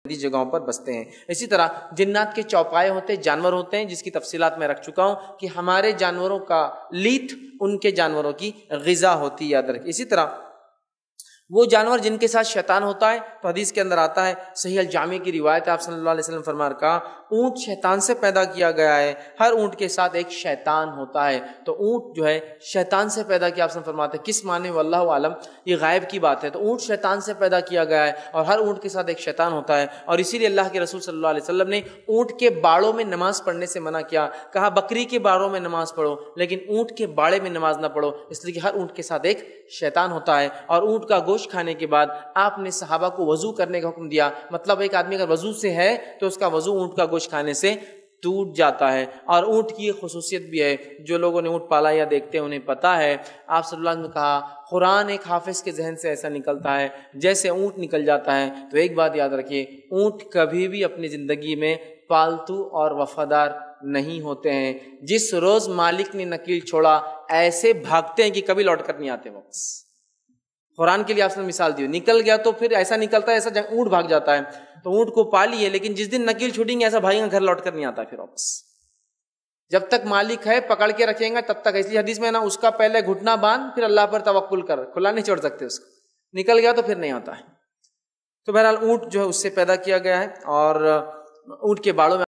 بڑی جگہوں پر بستے ہیں۔ اسی طرح جنات کے چوپائے ہوتے ہیں، جانور ہوتے ہیں، جس کی تفصیلات میں رکھ چکا ہوں کہ ہمارے جانوروں کا لیت ان کے جانوروں کی غذا ہوتی ہے، یاد رکھیں۔ اسی طرح وہ جانور جن کے ساتھ شیطان ہوتا ہے، تو حدیث کے اندر آتا ہے، صحیح الجامع کی روایت ہے، آپ صلی اللہ علیہ وسلم فرما کہا اونٹ شیطان سے پیدا کیا گیا ہے، ہر اونٹ کے ساتھ ایک شیطان ہوتا ہے۔ تو اونٹ جو ہے شیطان سے پیدا کیا، آپ فرماتے ہیں کس معنی واللہ عالم، یہ غائب کی بات ہے۔ تو اونٹ شیطان سے پیدا کیا گیا ہے اور ہر اونٹ کے ساتھ ایک شیطان ہوتا ہے، اور اسی لیے اللہ کے رسول صلی اللہ علیہ وسلم نے اونٹ کے باڑوں میں نماز پڑھنے سے منع کیا، کہا بکری کے باڑوں میں نماز پڑھو لیکن اونٹ کے باڑے میں نماز نہ پڑھو، اس لیے کہ ہر اونٹ کے ساتھ ایک شیطان ہوتا ہے۔ اور اونٹ کا گوشت کھانے کے بعد آپ نے صحابہ کو وضو کرنے کا حکم دیا، مطلب ایک آدمی اگر وضو سے ہے تو اس کا وضو اونٹ کا گوشت کھانے سے ٹوٹ جاتا ہے۔ اور اونٹ کی یہ خصوصیت بھی ہے، جو لوگوں نے اونٹ پالا یا دیکھتے ہیں انہیں پتہ ہے، آپ صلی اللہ علیہ وسلم نے کہا قرآن ایک حافظ کے ذہن سے ایسا نکلتا ہے جیسے اونٹ نکل جاتا ہے۔ تو ایک بات یاد رکھیے، اونٹ کبھی بھی اپنی زندگی میں پالتو اور وفادار نہیں ہوتے ہیں۔ جس روز مالک نے نکیل چھوڑا ایسے بھاگتے ہیں کہ کبھی لوٹ کر نہیں آتے واپس۔ قرآن کے لیے آپ نے مثال دی، نکل گیا تو پھر ایسا نکلتا ہے ایسا اونٹ بھاگ جاتا ہے۔ تو اونٹ کو پالی ہے لیکن جس دن نکیل چھوٹیں گے ایسا بھاگیں گا، گھر لوٹ کر نہیں آتا پھر واپس۔ جب تک مالک ہے پکڑ کے رکھیں گا تب تک، اس لیے حدیث میں نا اس کا پہلے گھٹنا باندھ پھر اللہ پر توکل کر، کھلا نہیں چھوڑ سکتے اس کو، نکل گیا تو پھر نہیں آتا ہے۔ تو بہرحال اونٹ جو ہے اس سے پیدا کیا گیا ہے، اور اونٹ کے باڑوں میں